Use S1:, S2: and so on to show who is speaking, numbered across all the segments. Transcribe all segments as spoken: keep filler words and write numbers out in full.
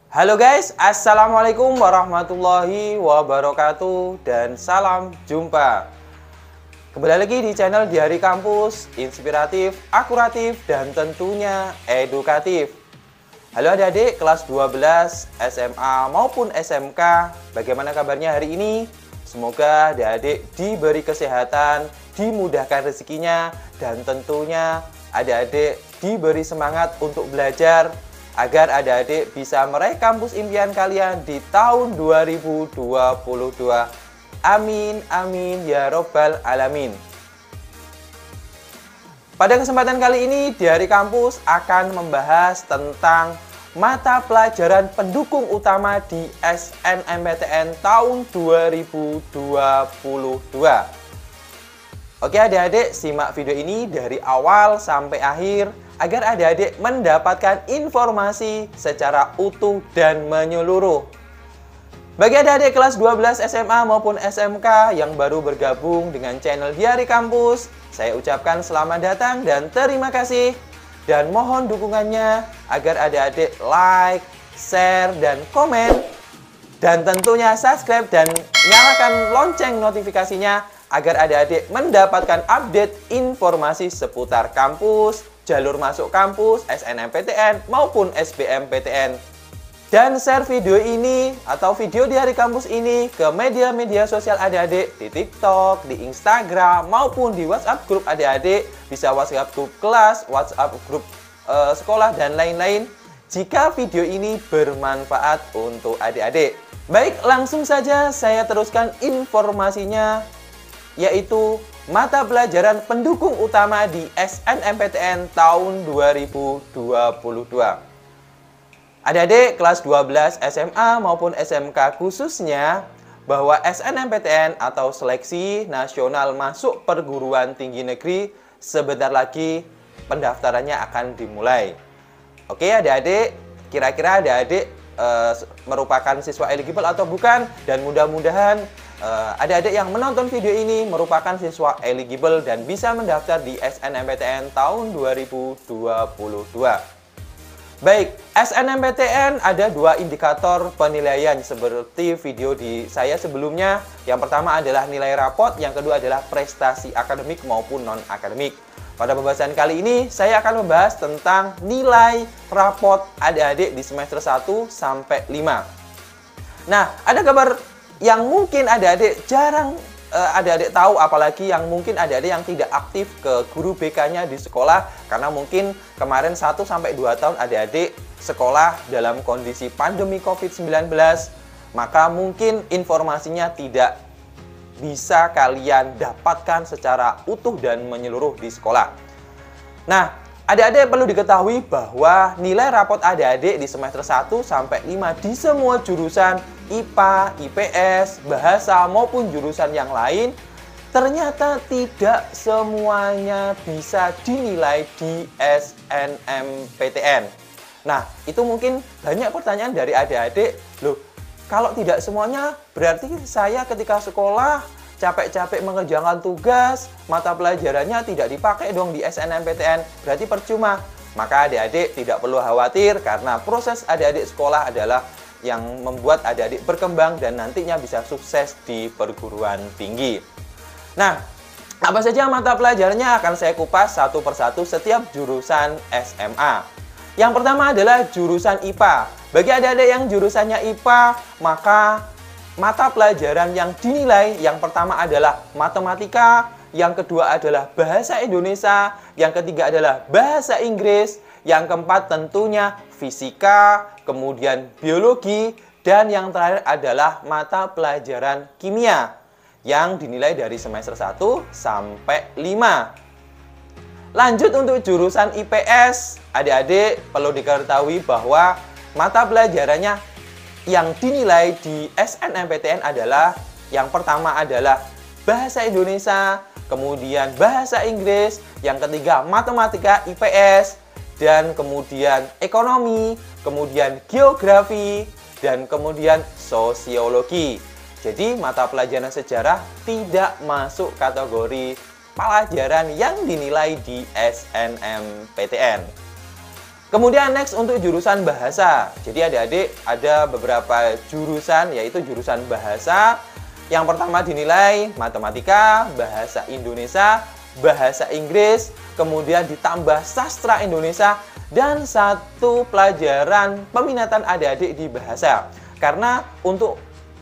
S1: Halo guys, Assalamualaikum warahmatullahi wabarakatuh dan salam jumpa. Kembali lagi di channel Diari Kampus, inspiratif, akuratif, dan tentunya edukatif. Halo adik-adik kelas dua belas S M A maupun S M K, bagaimana kabarnya hari ini? Semoga adik-adik diberi kesehatan, dimudahkan rezekinya, dan tentunya adik-adik diberi semangat untuk belajar agar adik-adik bisa meraih kampus impian kalian di tahun dua ribu dua puluh dua. Amin, amin, ya robbal alamin. Pada kesempatan kali ini, Diari Kampus akan membahas tentang mata pelajaran pendukung utama di S N M P T N tahun dua ribu dua puluh dua. Oke adik-adik, simak video ini dari awal sampai akhir agar adik-adik mendapatkan informasi secara utuh dan menyeluruh. Bagi adik-adik kelas dua belas S M A maupun S M K yang baru bergabung dengan channel Diari Kampus, saya ucapkan selamat datang dan terima kasih. Dan mohon dukungannya agar adik-adik like, share, dan komen. Dan tentunya subscribe dan nyalakan lonceng notifikasinya agar adik-adik mendapatkan update informasi seputar kampus, jalur masuk kampus, S N M P T N maupun S B M P T N. Dan share video ini atau video Diari Kampus ini ke media-media sosial adik-adik di TikTok, di Instagram maupun di WhatsApp grup adik-adik, bisa WhatsApp grup kelas, WhatsApp grup e, sekolah dan lain-lain jika video ini bermanfaat untuk adik-adik. Baik, langsung saja saya teruskan informasinya, yaitu mata pelajaran pendukung utama di S N M P T N tahun dua ribu dua puluh dua. Adik-adik kelas dua belas S M A maupun S M K khususnya, bahwa S N M P T N atau Seleksi Nasional Masuk Perguruan Tinggi Negeri sebentar lagi pendaftarannya akan dimulai. Oke adik-adik, kira-kira adik-adik e, merupakan siswa eligible atau bukan? Dan mudah-mudahan adik-adik uh, yang menonton video ini merupakan siswa eligible dan bisa mendaftar di S N M P T N tahun dua ribu dua puluh dua. Baik, S N M P T N ada dua indikator penilaian seperti video di saya sebelumnya. Yang pertama adalah nilai rapot, yang kedua adalah prestasi akademik maupun non-akademik. Pada pembahasan kali ini, saya akan membahas tentang nilai rapot adik-adik di semester satu sampai lima. Nah, ada kabar yang mungkin adik-adik jarang uh, adik-adik tahu, apalagi yang mungkin adik-adik yang tidak aktif ke guru B K-nya di sekolah, karena mungkin kemarin satu sampai dua tahun adik-adik sekolah dalam kondisi pandemi COVID sembilan belas, maka mungkin informasinya tidak bisa kalian dapatkan secara utuh dan menyeluruh di sekolah. Nah, adik-adik perlu diketahui bahwa nilai rapot adik-adik di semester satu sampai lima di semua jurusan I P A, I P S, bahasa maupun jurusan yang lain ternyata tidak semuanya bisa dinilai di S N M P T N. Nah, itu mungkin banyak pertanyaan dari adik-adik, loh, kalau tidak semuanya berarti saya ketika sekolah capek-capek mengerjakan tugas, mata pelajarannya tidak dipakai dong di S N M P T N, berarti percuma. Maka adik-adik tidak perlu khawatir, karena proses adik-adik sekolah adalah yang membuat adik-adik berkembang dan nantinya bisa sukses di perguruan tinggi. Nah, apa saja mata pelajarannya akan saya kupas satu persatu setiap jurusan S M A. Yang pertama adalah jurusan I P A. Bagi adik-adik yang jurusannya I P A, maka mata pelajaran yang dinilai yang pertama adalah matematika, yang kedua adalah bahasa Indonesia, yang ketiga adalah bahasa Inggris, yang keempat tentunya fisika, kemudian biologi, dan yang terakhir adalah mata pelajaran kimia yang dinilai dari semester satu sampai lima. Lanjut untuk jurusan I P S, adik-adik perlu diketahui bahwa mata pelajarannya yang dinilai di S N M P T N adalah yang pertama adalah bahasa Indonesia, kemudian bahasa Inggris, yang ketiga matematika I P S, dan kemudian ekonomi, kemudian geografi, dan kemudian sosiologi. Jadi mata pelajaran sejarah tidak masuk kategori pelajaran yang dinilai di S N M P T N. Kemudian next untuk jurusan bahasa. Jadi adik-adik ada beberapa jurusan, yaitu jurusan bahasa. Yang pertama dinilai matematika, bahasa Indonesia, bahasa Inggris, kemudian ditambah sastra Indonesia, dan satu pelajaran peminatan adik-adik di bahasa. Karena untuk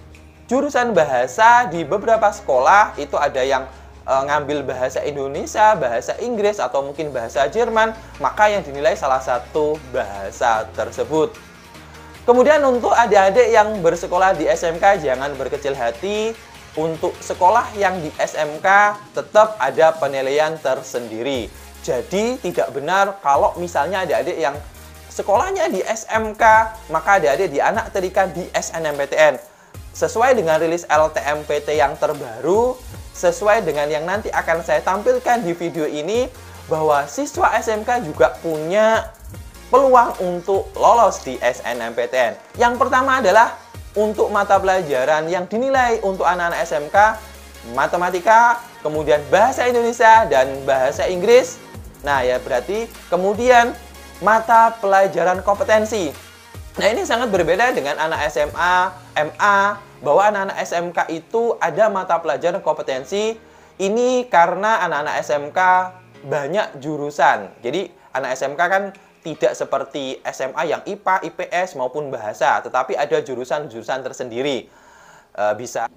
S1: jurusan bahasa di beberapa sekolah itu ada yang ngambil bahasa Indonesia, bahasa Inggris, atau mungkin bahasa Jerman, maka yang dinilai salah satu bahasa tersebut. Kemudian untuk adik-adik yang bersekolah di S M K, jangan berkecil hati. Untuk sekolah yang di S M K tetap ada penilaian tersendiri. Jadi tidak benar kalau misalnya adik-adik yang sekolahnya di S M K, maka adik-adik dianakterikan di S N M P T N. Sesuai dengan rilis L T M P T yang terbaru, sesuai dengan yang nanti akan saya tampilkan di video ini, bahwa siswa S M K juga punya peluang untuk lolos di S N M P T N. Yang pertama adalah untuk mata pelajaran yang dinilai untuk anak-anak S M K, matematika, kemudian bahasa Indonesia, dan bahasa Inggris. Nah ya berarti kemudian mata pelajaran kompetensi. Nah ini sangat berbeda dengan anak S M A, M A, bahwa anak-anak S M K itu ada mata pelajaran kompetensi. Ini karena anak-anak S M K banyak jurusan. Jadi anak S M K kan tidak seperti S M A yang I P A, I P S maupun bahasa, tetapi ada jurusan-jurusan tersendiri. E, bisa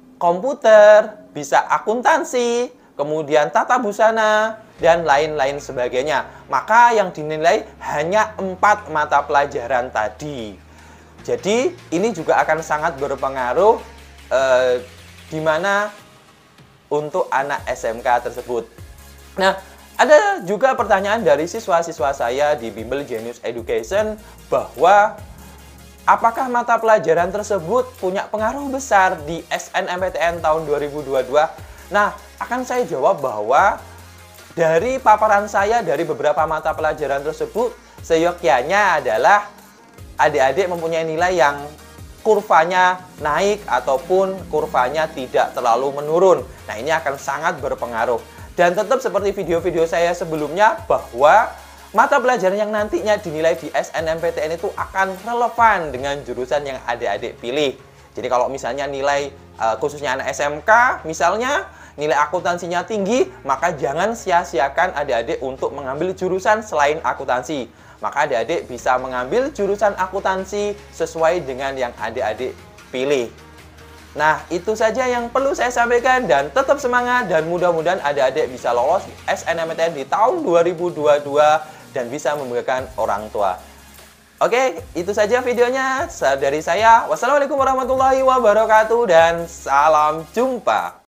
S1: komputer, bisa akuntansi, kemudian tata busana, dan lain-lain sebagainya. Maka yang dinilai hanya empat mata pelajaran tadi. Jadi ini juga akan sangat berpengaruh eh, di mana untuk anak S M K tersebut. Nah, ada juga pertanyaan dari siswa-siswa saya di Bimbel Genius Education bahwa apakah mata pelajaran tersebut punya pengaruh besar di S N M P T N tahun dua ribu dua puluh dua? Nah, akan saya jawab bahwa dari paparan saya dari beberapa mata pelajaran tersebut, seyogyanya adalah adik-adik mempunyai nilai yang kurvanya naik ataupun kurvanya tidak terlalu menurun. Nah, ini akan sangat berpengaruh. Dan tetap seperti video-video saya sebelumnya bahwa mata pelajaran yang nantinya dinilai di S N M P T N itu akan relevan dengan jurusan yang adik-adik pilih. Jadi kalau misalnya nilai uh, khususnya anak S M K, misalnya nilai akuntansinya tinggi, maka jangan sia-siakan adik-adik untuk mengambil jurusan selain akuntansi. Maka adik-adik bisa mengambil jurusan akuntansi sesuai dengan yang adik-adik pilih. Nah, itu saja yang perlu saya sampaikan, dan tetap semangat, dan mudah-mudahan adik-adik bisa lolos S N M P T N di tahun dua ribu dua puluh dua dan bisa membanggakan orang tua. Oke, itu saja videonya dari saya. Wassalamualaikum warahmatullahi wabarakatuh dan salam jumpa.